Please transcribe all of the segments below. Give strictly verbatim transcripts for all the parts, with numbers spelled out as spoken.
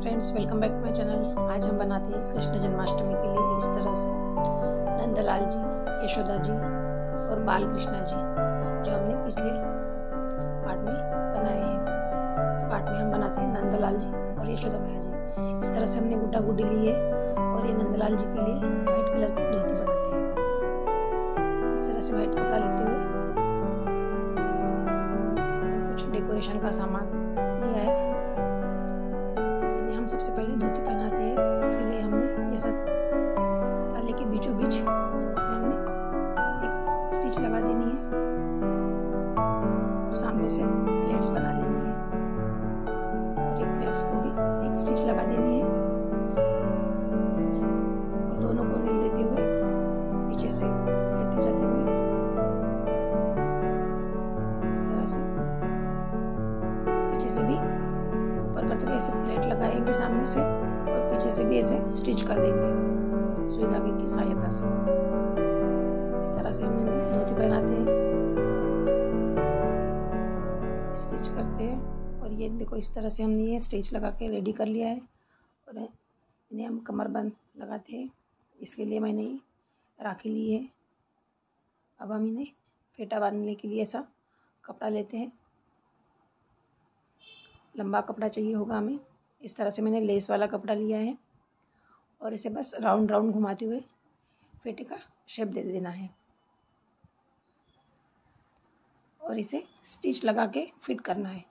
Friends, welcome back to my channel. आज हम बनाते हैं कृष्ण जन्माष्टमी के लिए इस तरह से नंदलाल जी, यशोदा जी और बाल कृष्णा जी, जो हमने पिछले पार्ट में बनाए हैं। इस पार्ट में हम बनाते हैं नंदलाल जी और यशोदा मैया जी। इस तरह से हमने गुड्डा गुड्डी ली है और ये नंदलाल जी के लिए व्हाइट कलर की धोती बनाते हैं। इस तरह से व्हाइट कपड़ा लेते हुए कुछ डेकोरेशन का सामान लिया है। हम सबसे पहले धोती पहनाते हैं। इसके लिए हमने ये सब आले के बीचों बीच से हमने एक स्टिच लगा देनी है और सामने से प्लेट्स बना लेनी है और एक प्लेट्स को भी एक स्टिच लगा देनी है और दोनों को नहीं लेते हुए पीछे से लेते जाते हुए इस तरह से पीछे से भी ऊपर करते हुए ऐसे प्लेट लगाएंगे सामने से और पीछे से भी ऐसे स्टिच कर देंगे सुई धागे की सहायता से। इस तरह से हम धोती पहनाते हैं, स्टिच करते हैं और ये देखो इस तरह से हमने ये स्टिच लगा के रेडी कर लिया है और इन्हें हम कमरबंद लगाते हैं। इसके लिए मैंने राखी ली है। अब हम इन्हें फेटा बांधने के लिए ऐसा कपड़ा लेते हैं। लंबा कपड़ा चाहिए होगा हमें। इस तरह से मैंने लेस वाला कपड़ा लिया है और इसे बस राउंड राउंड घुमाते हुए फेटे का शेप दे देना है और इसे स्टिच लगा के फिट करना है।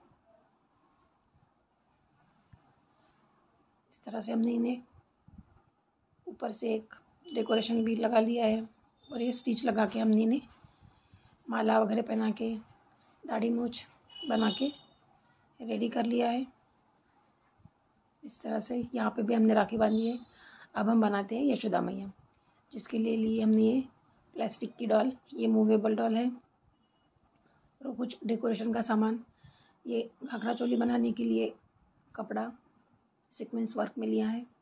इस तरह से हमने इन्हें ऊपर से एक डेकोरेशन भी लगा लिया है और ये स्टिच लगा के हमने इन्हें माला वगैरह पहना के दाढ़ी मूछ बना के रेडी कर लिया है। इस तरह से यहाँ पे भी हमने राखी बांधी है। अब हम बनाते हैं यशोदा मैया, जिसके लिए लिए हमने ये प्लास्टिक की डॉल, ये मूवेबल डॉल है और कुछ डेकोरेशन का सामान, ये घाघरा चोली बनाने के लिए कपड़ा सीक्वेंस वर्क में लिया है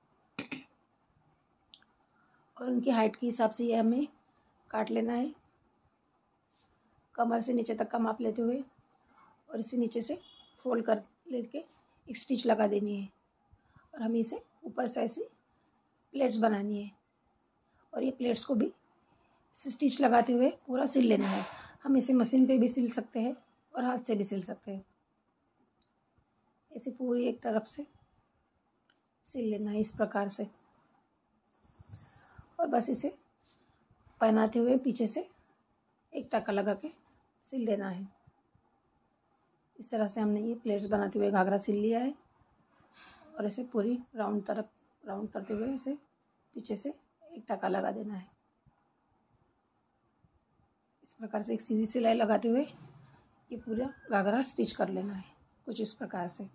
और उनकी हाइट के हिसाब से ये हमें काट लेना है। कमर से नीचे तक का माप लेते हुए और इसे नीचे से फोल्ड कर लेके एक स्टिच लगा देनी है और हमें इसे ऊपर से ऐसी प्लेट्स बनानी है और ये प्लेट्स को भी स्टिच लगाते हुए पूरा सिल लेना है। हम इसे मशीन पे भी सिल सकते हैं और हाथ से भी सिल सकते हैं। ऐसे पूरी एक तरफ से सिल लेना है इस प्रकार से और बस इसे पहनाते हुए पीछे से एक टाका लगा के सिल देना है। इस तरह से हमने ये प्लेट्स बनाते हुए घाघरा सिल लिया है और इसे पूरी राउंड तरफ राउंड करते हुए इसे पीछे से एक टाका लगा देना है। इस प्रकार से एक सीधी सिलाई लगाते हुए ये पूरा घाघरा स्टिच कर लेना है कुछ इस प्रकार से।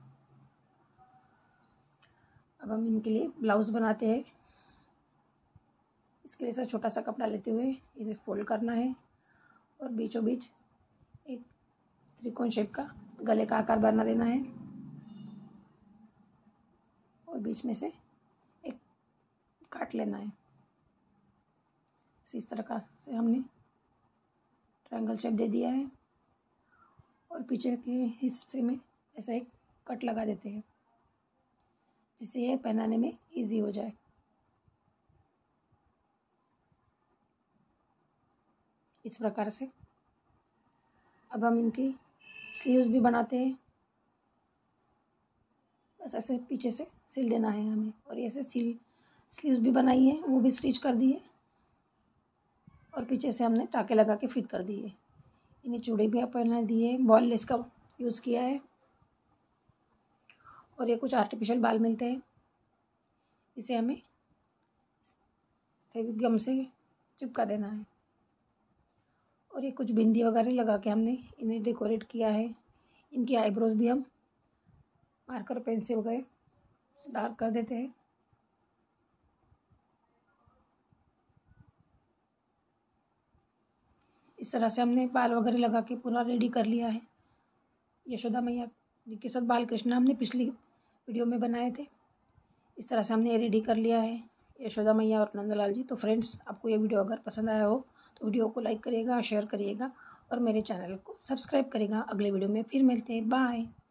अब हम इनके लिए ब्लाउज बनाते हैं। इसके लिए ऐसा छोटा सा कपड़ा लेते हुए इन्हें फोल्ड करना है और बीचों बीच एक त्रिकोण शेप का गले का आकार बना देना है और बीच में से एक काट लेना है। इस तरह का से हमने ट्रायंगल शेप दे दिया है और पीछे के हिस्से में ऐसा एक कट लगा देते हैं जिससे यह पहनाने में इजी हो जाए। इस प्रकार से अब हम इनकी स्लीव्स भी बनाते हैं। बस ऐसे पीछे से सिल देना है हमें और ऐसे सिल स्लीव्स भी बनाई है, वो भी स्टिच कर दी है और पीछे से हमने टाके लगा के फिट कर दिए। इन्हें चूड़ी भी पहना दिए, बॉल लेस का यूज़ किया है और ये कुछ आर्टिफिशियल बाल मिलते हैं, इसे हमें फेविक गम से चिपका देना है और ये कुछ बिंदी वगैरह लगा के हमने इन्हें डेकोरेट किया है। इनकी आईब्रोज भी हम मार्कर पेन से वगैरह डार्क कर देते हैं। इस तरह से हमने बाल वगैरह लगा के पूरा रेडी कर लिया है। यशोदा मैया जी के साथ बाल कृष्ण हमने पिछली वीडियो में बनाए थे। इस तरह से हमने ये रेडी कर लिया है यशोदा मैया और नंदलाल जी। तो फ्रेंड्स, आपको ये वीडियो अगर पसंद आया हो तो वीडियो को लाइक करिएगा, शेयर करिएगा और मेरे चैनल को सब्सक्राइब करिएगा। अगले वीडियो में फिर मिलते हैं। बाय।